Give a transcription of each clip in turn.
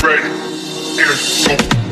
ready. It's so bad.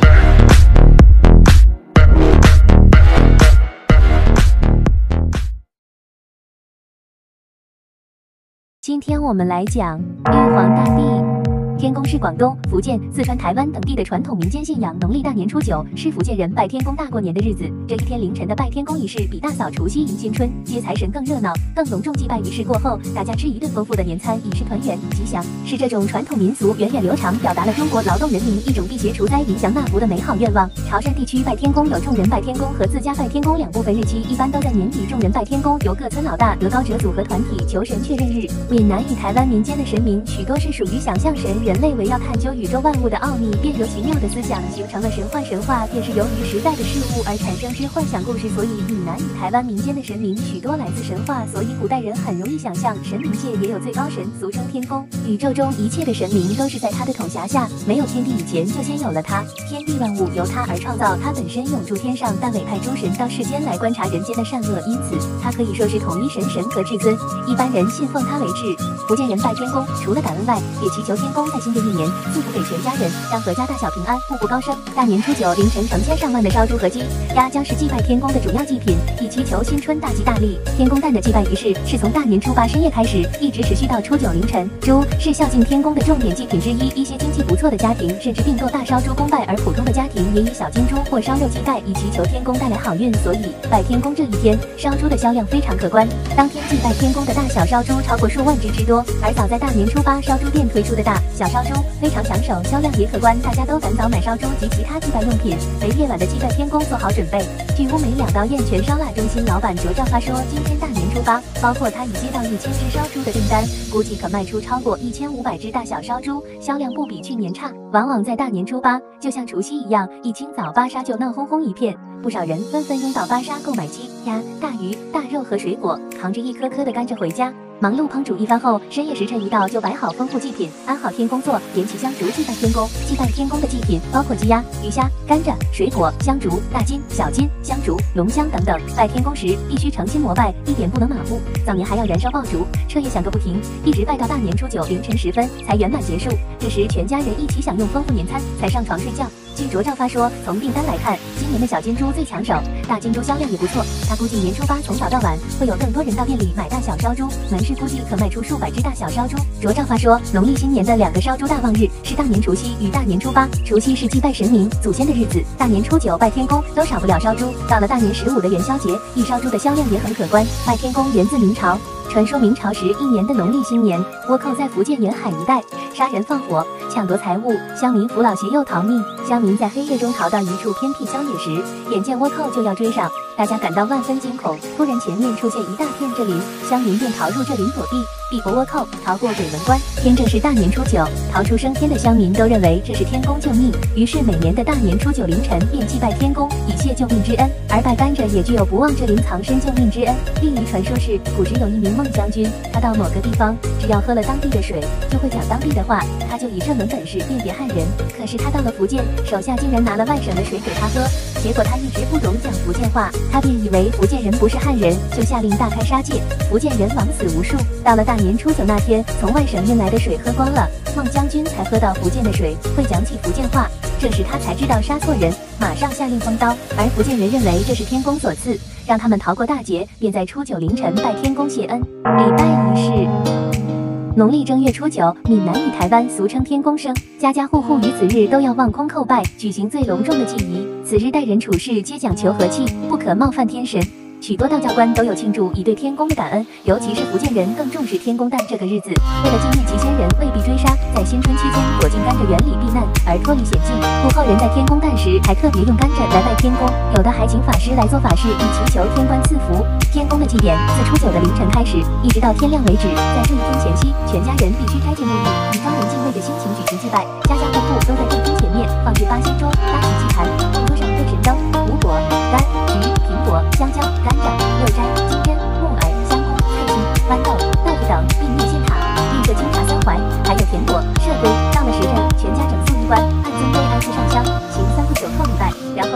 今天我们来讲玉皇大帝。天公是广东、福建、四川、台湾等地的传统民间信仰。农历大年初9是福建人拜天公大过年的日子。这一天凌晨的拜天公仪式比大扫除夕迎新春、接财神更热闹、更隆重。祭拜仪式过后，大家吃一顿丰富的年餐，以示团圆吉祥。是这种传统民俗源远流长，表达了中国劳动人民一种辟邪除灾、迎祥纳福的美好愿望。潮汕地区拜天公有众人拜天公和自家拜天公两部分，日期一般都在年底。众人拜天公由各村老大、德高者组和团体求神确认日。闽南与台湾民间的神明许多是属于想象神，人类为要探究宇宙万物的奥秘，便由奇妙的思想形成了神话。神话便是由于时代的事物而产生之幻想故事，所以闽南与台湾民间的神明许多来自神话，所以古代人很容易想象。神明界也有最高神，俗称天公。宇宙中一切的神明都是在他的统辖下，没有天地以前就先有了他，天地万物由他而创造，他本身永驻天上，但委派诸神到世间来观察人间的善恶，因此他可以说是统一神和至尊，一般人信奉他为至。福建人拜天公，除了感恩外，也祈求天公在新的一年赐福给全家人，让阖家大小平安，步步高升。大年初9凌晨，成千上万的烧猪和鸡鸭将是祭拜天公的主要祭品，以祈求新春大吉大利。天公诞的祭拜仪式是从大年初8深夜开始，一直持续到初9凌晨。猪是孝敬天公的重点祭品之一，一些经济不错的家庭甚至并购大烧猪公拜，而普通的家庭也以小金猪或烧肉祭拜，以祈求天公带来好运。所以拜天公这一天，烧猪的销量非常可观。当天祭拜天公的大小烧猪超过数万只之多，而早在大年初8，烧猪店推出的大小烧猪非常抢手，销量也可观，大家都赶早买烧猪及其他祭拜用品，为夜晚的祭拜天公做好准备。据乌梅两道燕泉烧腊中心老板卓兆发说，今天大年初8，包括他已接到1000只烧猪的订单，估计可卖出超过1500只大小烧猪，销量不比去年差。往往在大年初8，就像除夕一样，一清早巴沙就闹哄哄一片，不少人纷纷拥到巴沙购买鸡、鸭、大鱼、大肉和水果，扛着一颗颗的甘蔗回家。忙碌烹煮一番后，深夜时辰一到，就摆好丰富祭品，安好天公座，点起香烛祭拜天公。祭拜天公的祭品包括鸡鸭、鱼虾、甘蔗、水果、香烛、大金、小金、香烛、龙香等等。拜天公时必须诚心膜拜，一点不能马虎。早年还要燃烧爆竹，彻夜响个不停，一直拜到大年初9凌晨时分才圆满结束。这时全家人一起享用丰富年餐，才上床睡觉。据卓兆发说，从订单来看，今年的小金猪最抢手，大金猪销量也不错。他估计年初8从早到晚会有更多人到店里买大小烧猪，门市估计可卖出数百只大小烧猪。卓兆发说，农历新年的2个烧猪大旺日是大年除夕与大年初8。除夕是祭拜神明祖先的日子，大年初9拜天公都少不了烧猪。到了大年15的元宵节，一烧猪的销量也很可观。拜天公源自明朝。传说明朝时一年的农历新年，倭寇在福建沿海一带杀人放火，抢夺财物，乡民扶老携幼逃命。乡民在黑夜中逃到一处偏僻乡野时，眼见倭寇就要追上，大家感到万分惊恐。突然前面出现一大片这林，乡民便逃入这林躲避，避过倭寇，逃过鬼门关。天正是大年初9，逃出升天的乡民都认为这是天公救命，于是每年的大年初9凌晨便祭拜天公，以谢救命之恩。而拜甘蔗也具有不忘这林藏身救命之恩。另一传说是，古时有一名孟将军，他到某个地方，只要喝了当地的水，就会讲当地的话，他就以这门本事辨别汉人。可是他到了福建，手下竟然拿了外省的水给他喝，结果他一直不懂讲福建话，他便以为福建人不是汉人，就下令大开杀戒，福建人枉死无数。到了大年初9那天，从外省运来的水喝光了，孟将军才喝到福建的水，会讲起福建话。这时他才知道杀错人，马上下令封刀。而福建人认为这是天公所赐，让他们逃过大劫，便在初9凌晨拜天公谢恩。礼拜仪式。农历正月初9，闽南与台湾俗称天公生，家家户户于此日都要望空叩拜，举行最隆重的祭仪。此日待人处事皆讲求和气，不可冒犯天神。许多道教官都有庆祝以对天公的感恩，尤其是福建人更重视天公诞这个日子。为了纪念其先人未被追杀，在新春期间躲进甘蔗园里避难而脱离险境。故后人在天公诞时还特别用甘蔗来拜天公，有的还请法师来做法事，以祈求天官赐福。天公的祭典自初9的凌晨开始，一直到天亮为止。在这一天前夕，全家人必须斋戒沐浴，以庄严敬畏的心情举行祭拜。家家户户都在电灯前面放置8仙桌，搭起祭坛，桌上对神灯、五果、柑、橘、苹果、香蕉、甘蔗、六斋、金烟、木耳、香菇、菜心、豌豆、豆腐等，并立仙塔，立着金茶3怀，还有甜果、麝龟。到了时辰，全家整肃衣冠，按尊规挨次上香，行3不9叩礼拜，然后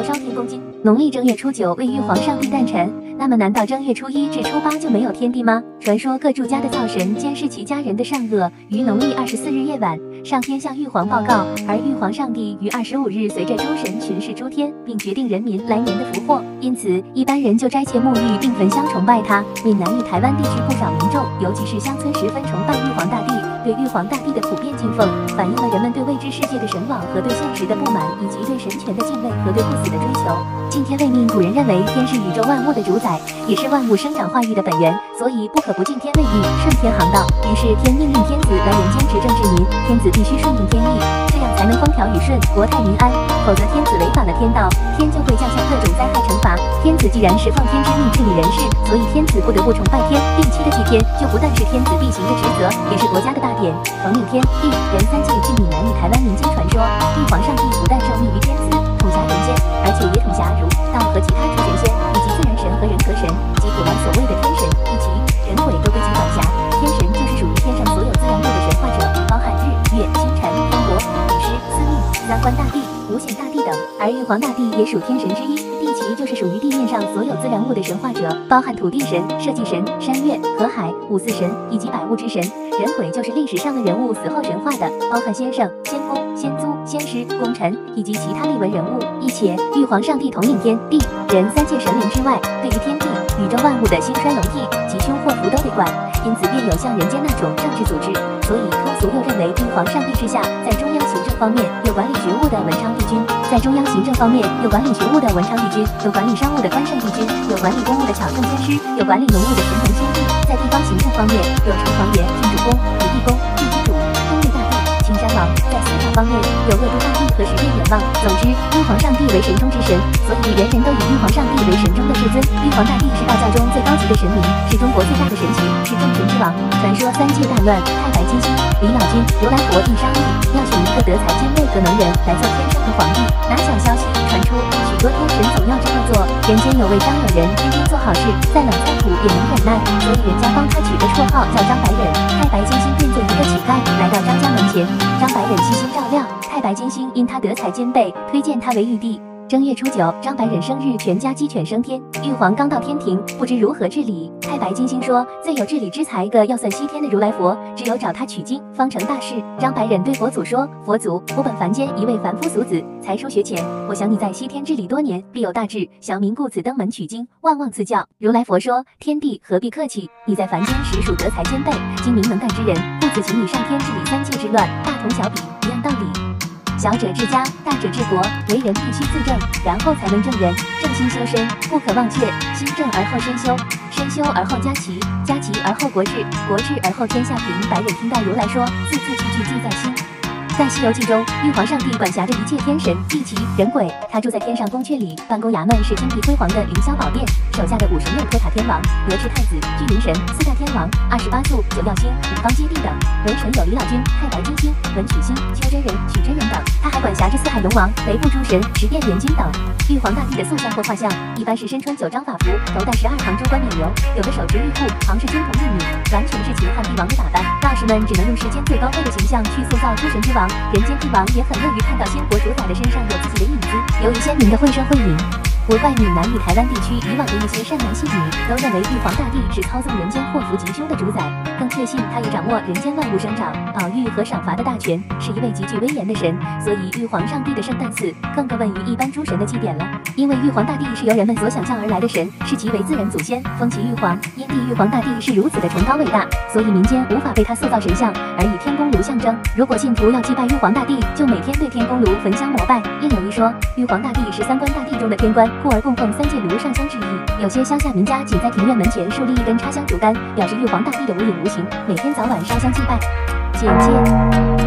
烧天公金。农历正月初9为玉皇上帝诞辰，那么难道正月初1至初8就没有天帝吗？传说各住家的灶神监视其家人的善恶，于农历24日夜晚上天向玉皇报告，而玉皇上帝于25日随着诸神巡视诸天，并决定人民来年的福祸。因此，一般人就斋戒沐浴并焚香崇拜他。闽南与台湾地区不少民众，尤其是乡村，十分崇拜玉皇大帝。对玉皇大帝的普遍敬奉，反映了人们对未知世界的神往和对现实的不满，以及对神权的敬畏和对不死的追求。敬天为命，古人认为天是宇宙万物的主宰，也是万物生长化育的本源，所以不可不敬天为命，顺天航道。于是天命令天子来人间执政治民，天子必须顺应天意，这样才能风调雨顺，国泰民安。否则天子违反了天道，天就会降下各种灾害惩罚。天子既然是奉天之命治理人事，所以天子不得不崇拜天，定期的祭天，就不但是天子必行的职责，也是国家的大典。逢令天地人三界，据闽南与台湾民间传说，玉皇上帝不但受命于天子，统辖人间，而且也统辖儒、道和其他诸神仙，以及自然神和人格神，及古来所谓的天神、地级、人鬼都归其管辖。天神就是属于天上所有自然界的神话者，包含日、月、星辰、天国、雨师、司命、三官大帝、五显大帝等，而玉皇大帝也属天神之一。地旗就是属于地面上所有自然物的神话者，包含土地神、社稷神、山岳、河海、五祀神以及百物之神。人鬼就是历史上的人物死后神化的，包含先圣、先公、先祖、先师、功臣以及其他历文人物。一且玉皇上帝统领天地人三界神灵之外，对于天地宇宙万物的兴衰隆替、吉凶祸福都得管，因此便有像人间那种政治组织。所以通俗又认为玉皇上帝之下，在中央行政方面有管理学务的文昌帝君，在中央行政方面有管理学务的文昌帝君，有管理商务的关圣帝君，有管理公务的巧圣监师，有管理农务的神农先帝。在地方行政方面有城隍爷、郡主公、土地公、地基主、东岳大帝、青山王。在司法方面有恶都大帝和十殿阎王。总之，玉皇上帝为神中之神，所以人人都以玉皇上帝为神中的至尊。玉皇大帝是道教中最高级的神明，是中国最大的神祇，是众神之王。传说三界大乱，太白金星、李老君、如来佛一商议，要选一个德才兼备的能人来做天上的皇帝。哪想消息传出，许多天神总要这么做。人间有位张友人，天天做好事，再冷再苦也能忍耐，所以人家帮他取个绰号叫张白忍。太白金星变作一个乞丐，来到张家门前，张白忍悉心照料。太白金星因他德才兼备，推荐他为玉帝。正月初9，张白忍生日，全家鸡犬升天。玉皇刚到天庭，不知如何治理。太白金星说，最有治理之才个要算西天的如来佛，只有找他取经，方成大事。张白忍对佛祖说，佛祖，我本凡间一位凡夫俗子，才疏学浅，我想你在西天治理多年，必有大志，降民故此登门取经，万望赐教。如来佛说，天帝何必客气，你在凡间实属德才兼备，精明能干之人，故此请你上天治理三界之乱，大同小比，一样道理。小者治家，大者治国，为人必须自正，然后才能正人。正心修身，不可忘却，心正而后身修，身修而后家齐，家齐而后国治，国治而后天下平。白忍听到如来说，字字句句记在心。在《西游记》中，玉皇上帝管辖着一切天神、地旗、人鬼，他住在天上宫阙里，办公衙门是金碧辉煌的凌霄宝殿，手下的五神六托塔天王、德智太子、巨灵神、四大天王、28宿、九曜星、五方揭谛等。龙神有李老君、太白金星、文曲星、丘真人、许真人等。他还管辖着四海龙王、北部诸神、十殿阎君等。玉皇大帝的塑像或画像，一般是身穿9张法服，头戴12堂珠冠冕旒，有的手执玉护，旁是金童玉女，完全是秦汉帝王的打扮。道士们只能用世间最高贵的形象去塑造诸神之王。人间帝王也很乐于看到仙国主宰的身上有自己的影子。由于鲜明的绘声绘影，不怪闽南与台湾地区以往的一些善男信女都认为玉皇大帝是操纵人间祸福吉凶的主宰，更确信他也掌握人间万物生长、保育和赏罚的大权，是一位极具威严的神。所以玉皇上帝的圣诞寺更格问于一般诸神的祭典了。因为玉皇大帝是由人们所想象而来的神，是其为自然祖先，封其玉皇。因地玉皇大帝是如此的崇高伟大，所以民间无法被他塑造神像，而以天公炉象征。如果信徒要祭拜玉皇大帝，就每天对天公炉焚香膜拜。另有一说，玉皇大帝是三官大帝中的天官，故而供奉三界炉上香之意。有些乡下民家仅在庭院门前树立一根插香竹竿，表示玉皇大帝的无影无形，每天早晚烧香祭拜。简介。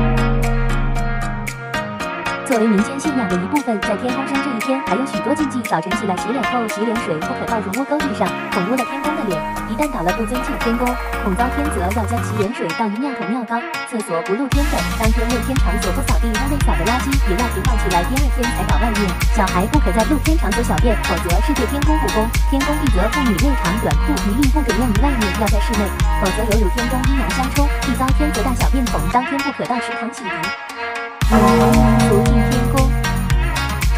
作为民间信仰的一部分，在天公生这一天还有许多禁忌。早晨起来洗脸后，洗脸水不可倒入污沟地上，恐污了天公的脸。一旦倒了，不尊敬天公，恐遭天责，要将洗脸水倒于尿桶、尿缸。厕所不露天等，当天露天场所不扫地，屋内扫的垃圾也要停放起来，第2天才倒外面。小孩不可在露天场所小便，否则是对天公不公。天公必责妇女内长短裤一律不准用于外面，要在室内，否则有辱天公阴阳相冲，必遭天责。大小便桶当天不可到池塘洗涤。福敬天公。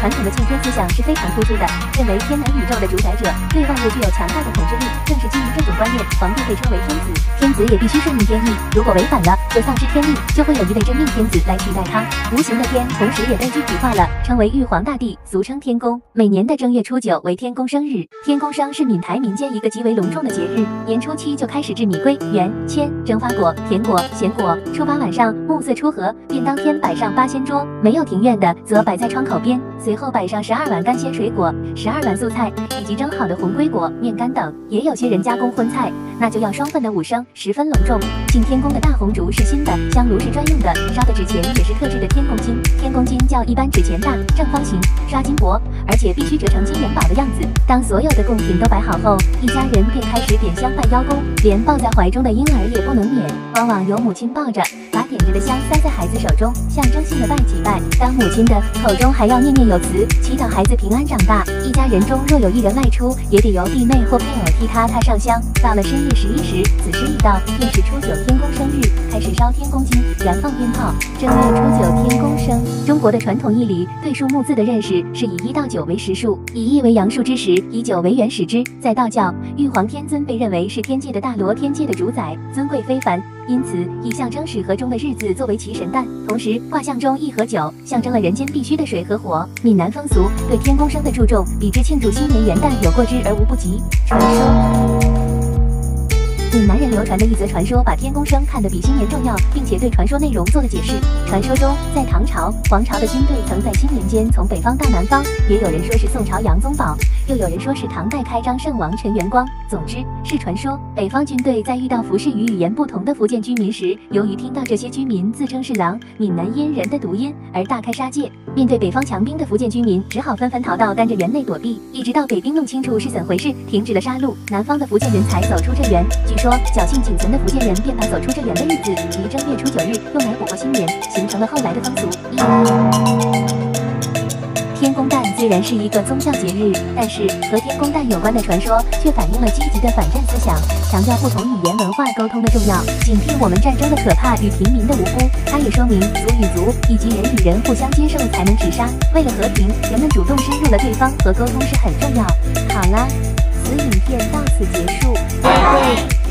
传统的敬天思想是非常突出的，认为天南宇宙的主宰者对万物具有强大的统治力。正是基于这种观念，皇帝被称为天子，天子也必须顺应天意，如果违反了，就丧失天命，就会有一位真命天子来取代他。无形的天，同时也被具体化了，称为玉皇大帝，俗称天公。每年的正月初9为天公生日，天公生是闽台民间一个极为隆重的节日，年初7就开始制米龟、圆、签、蒸发果、甜果、咸果。初8晚上暮色初合，便当天摆上8仙桌，没有庭院的则摆在窗口边，随后摆上12碗干鲜水果、12碗素菜以及蒸好的红龟果、面干等。也有些人加工荤菜，那就要双份的5升，十分隆重。敬天公的大红烛是新的，香炉是专用的，烧的纸钱也是特制的天公金。天公金较一般纸钱大，正方形，刷金箔，而且必须折成金元宝的样子。当所有的贡品都摆好后，一家人便开始点香拜邀功，连抱在怀中的婴儿也不能免，往往由母亲抱着，把点着的香塞在孩子手中，象征性的拜几拜。当母亲的口中还要念念有词，祈祷孩子平安长大。一家人中若有一人外出，也得由弟妹或配偶替他上香。到了深夜11时，子时已到，便是初9天公生日，开始烧天公金，燃放鞭炮。正月初9天公生，中国的传统义理对数目字的认识是以1到9为实数，以1为阳数之时，以9为元始之。在道教，玉皇天尊被认为是天界的大罗天界的主宰，尊贵非凡，因此以象征史河中的日子作为其神诞。同时，卦象中1和9象征了人间必须的水和火。闽南风俗对天公生的注重，比之庆祝新年元旦有过之而无不及。传说。闽南人流传的一则传说，把天公生看得比新年重要，并且对传说内容做了解释。传说中，在唐朝，黄巢的军队曾在新年间从北方到南方，也有人说是宋朝杨宗保，又有人说是唐代开张圣王陈元光。总之是传说。北方军队在遇到服饰与语言不同的福建居民时，由于听到这些居民自称是狼，闽南因人的读音而大开杀戒。面对北方强兵的福建居民，只好纷纷逃到甘蔗园内躲避，一直到北兵弄清楚是怎回事，停止了杀戮，南方的福建人才走出这园。据说侥幸仅存的福建人便把走出这园的日子及正月初9日用来捕获新年，形成了后来的风俗。天公诞虽然是一个宗教节日，但是和天公诞有关的传说却反映了积极的反战思想，强调不同语言文化沟通的重要，警惕我们战争的可怕与平民的无辜。它也说明族与族以及人与人互相接受才能止杀。为了和平，人们主动深入了对方和沟通是很重要。好了，此影片到此结束，再会。